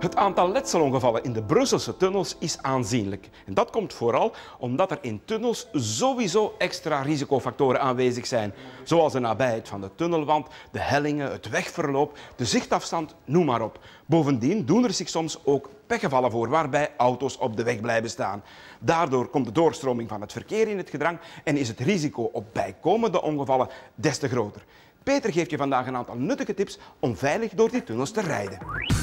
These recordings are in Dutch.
Het aantal letselongevallen in de Brusselse tunnels is aanzienlijk. En dat komt vooral omdat er in tunnels sowieso extra risicofactoren aanwezig zijn. Zoals de nabijheid van de tunnelwand, de hellingen, het wegverloop, de zichtafstand, noem maar op. Bovendien doen er zich soms ook pechgevallen voor waarbij auto's op de weg blijven staan. Daardoor komt de doorstroming van het verkeer in het gedrang en is het risico op bijkomende ongevallen des te groter. Peter geeft je vandaag een aantal nuttige tips om veilig door die tunnels te rijden.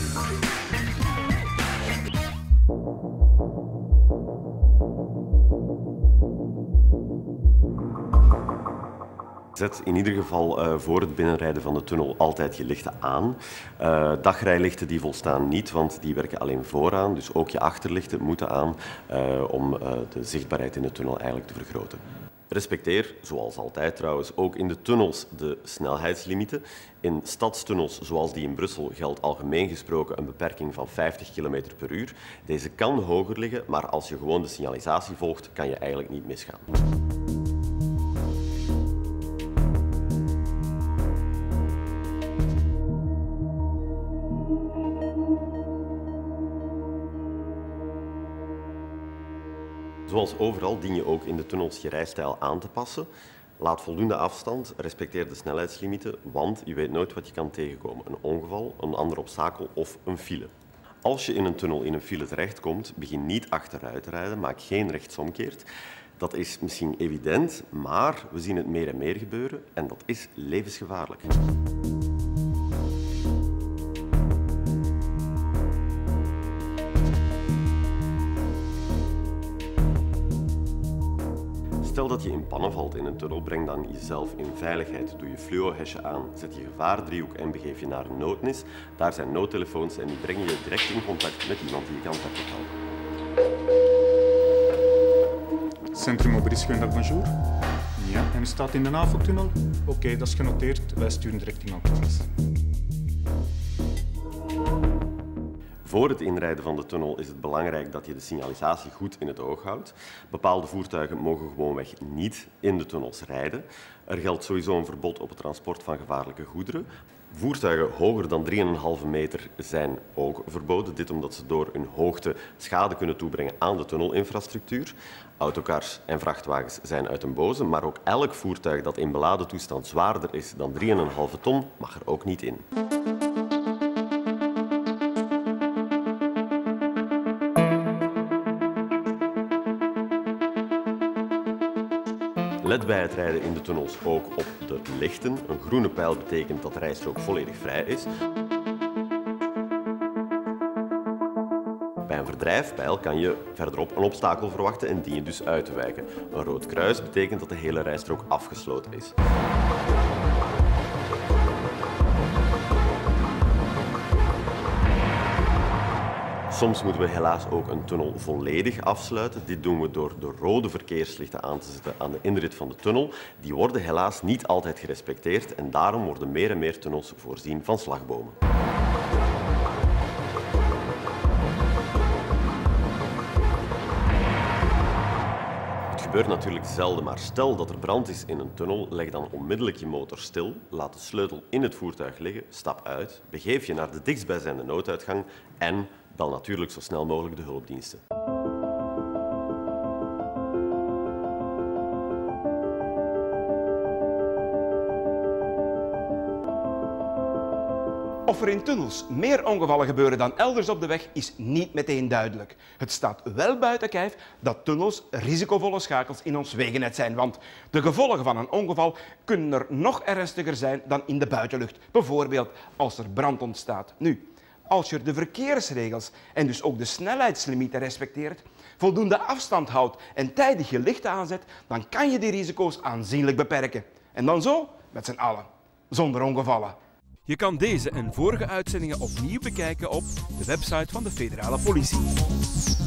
Zet in ieder geval voor het binnenrijden van de tunnel altijd je lichten aan. Dagrijlichten die volstaan niet, want die werken alleen vooraan. Dus ook je achterlichten moeten aan om de zichtbaarheid in de tunnel eigenlijk te vergroten. Respecteer, zoals altijd trouwens, ook in de tunnels de snelheidslimieten. In stadstunnels zoals die in Brussel geldt algemeen gesproken een beperking van 50 km per uur. Deze kan hoger liggen, maar als je gewoon de signalisatie volgt, kan je eigenlijk niet misgaan. Zoals overal dien je ook in de tunnels je rijstijl aan te passen. Laat voldoende afstand, respecteer de snelheidslimieten, want je weet nooit wat je kan tegenkomen. Een ongeval, een ander obstakel of een file. Als je in een tunnel in een file terechtkomt, begin niet achteruit te rijden, maak geen rechtsomkeert. Dat is misschien evident, maar we zien het meer en meer gebeuren en dat is levensgevaarlijk. Stel dat je in pannen valt in een tunnel, breng dan jezelf in veiligheid. Doe je fluohesje aan, zet je gevaardriehoek en begeef je naar een noodnis. Daar zijn noodtelefoons en die brengen je direct in contact met iemand die je kan helpen. Centrum Aubry, goedendag, bonjour. Ja, en u staat in de NAVO-tunnel? Oké, dat is genoteerd. Wij sturen direct iemand langs. Voor het inrijden van de tunnel is het belangrijk dat je de signalisatie goed in het oog houdt. Bepaalde voertuigen mogen gewoonweg niet in de tunnels rijden. Er geldt sowieso een verbod op het transport van gevaarlijke goederen. Voertuigen hoger dan 3,5 meter zijn ook verboden. Dit omdat ze door hun hoogte schade kunnen toebrengen aan de tunnelinfrastructuur. Autocars en vrachtwagens zijn uit den boze, maar ook elk voertuig dat in beladen toestand zwaarder is dan 3,5 ton mag er ook niet in. Let bij het rijden in de tunnels ook op de lichten. Een groene pijl betekent dat de rijstrook volledig vrij is. Bij een verdrijfpijl kan je verderop een obstakel verwachten en dien je dus uit te wijken. Een rood kruis betekent dat de hele rijstrook afgesloten is. Soms moeten we helaas ook een tunnel volledig afsluiten. Dit doen we door de rode verkeerslichten aan te zetten aan de inrit van de tunnel. Die worden helaas niet altijd gerespecteerd en daarom worden meer en meer tunnels voorzien van slagbomen. Het gebeurt natuurlijk zelden, maar stel dat er brand is in een tunnel, leg dan onmiddellijk je motor stil, laat de sleutel in het voertuig liggen, stap uit, begeef je naar de dichtstbijzijnde nooduitgang en bel natuurlijk zo snel mogelijk de hulpdiensten. Of er in tunnels meer ongevallen gebeuren dan elders op de weg is niet meteen duidelijk. Het staat wel buiten kijf dat tunnels risicovolle schakels in ons wegennet zijn, want de gevolgen van een ongeval kunnen er nog ernstiger zijn dan in de buitenlucht. Bijvoorbeeld als er brand ontstaat. Nu, als je de verkeersregels en dus ook de snelheidslimieten respecteert, voldoende afstand houdt en tijdig je lichten aanzet, dan kan je die risico's aanzienlijk beperken. En dan zo met z'n allen, zonder ongevallen. Je kan deze en vorige uitzendingen opnieuw bekijken op de website van de Federale Politie.